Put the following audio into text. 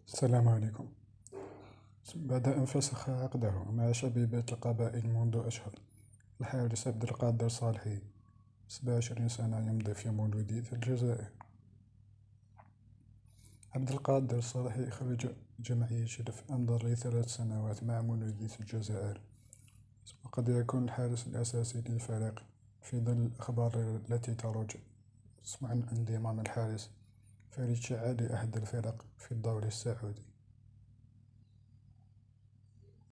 السلام عليكم. بعد أن فسخ عقده مع شبيبة القبائل منذ أشهر، الحارس عبد القادر صالحي 27 سنة يمضي في مولودية الجزائر. عبد القادر صالحي خريج جمعية شرف أمضى ل3 سنوات مع مولودية الجزائر، وقد يكون الحارس الأساسي للفريق في ظل الأخبار التي تروج عن انضمام الحارس فريد شعالي أحد الفرق في الدوري السعودي.